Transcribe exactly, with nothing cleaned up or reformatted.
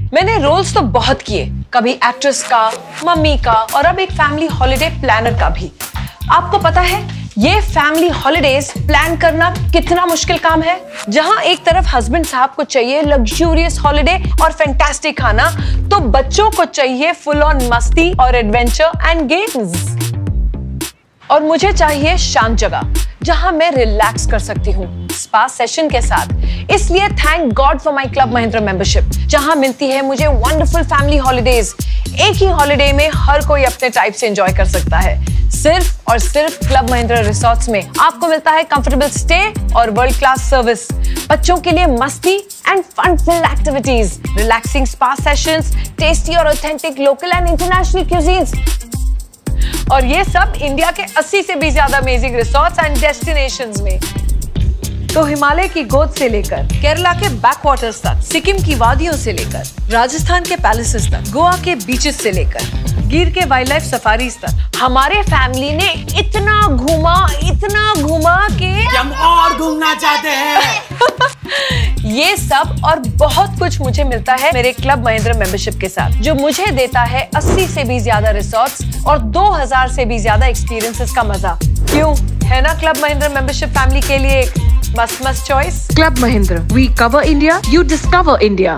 मैंने रोल्स तो बहुत किए, कभी एक्ट्रेस का, मम्मी का और अब एक फैमिली हॉलिडे प्लानर का भी। आपको पता है ये फैमिली हॉलिडेज प्लान करना कितना मुश्किल काम है। जहां एक तरफ हस्बैंड साहब को चाहिए लग्जूरियस हॉलिडे और फैंटास्टिक खाना, तो बच्चों को चाहिए फुल ऑन मस्ती और एडवेंचर एंड गेम्स। और मुझे चाहिए शांत जगह जहां मैं रिलैक्स कर सकती हूँ स्पा सेशन के साथ। इसलिए thank God for my club Mahindra membership, जहां मिलती है मुझे वंडरफुल फैमिली हॉलिडेज। एक ही हॉलिडे में हर कोई अपने टाइप से एंजॉय कर सकता है। सिर्फ और सिर्फ क्लब महिंद्रा रिसॉर्ट्स में आपको मिलता है कंफर्टेबल स्टे और वर्ल्ड क्लास सर्विस, बच्चों के लिए मस्ती and fun filled activities, relaxing spa sessions, tasty और authentic local and international cuisines, और ये सब इंडिया के अस्सी से भी ज्यादा अमेजिंग रिसॉर्ट्स एंड डेस्टिनेशंस में। तो हिमालय की गोद से लेकर केरला के बैकवाटर्स तक, सिक्किम की वादियों से लेकर राजस्थान के पैलेसेस तक, गोवा के बीचेस से लेकर गिर के वाइल्ड लाइफ सफारीज तक, हमारे फैमिली ने इतना घूमा इतना घूमा कि हम और घूमना चाहते हैं। ये सब और बहुत कुछ मुझे मिलता है मेरे क्लब महिंद्रा मेंबरशिप के साथ, जो मुझे देता है अस्सी से भी ज्यादा रिसॉर्ट्स और दो हज़ार से भी ज्यादा एक्सपीरियंसेस का मजा। क्यों है ना क्लब महिंद्रा मेंबरशिप फैमिली के लिए एक मस्त मस्त choice. Club Mahindra. We cover India, you discover India.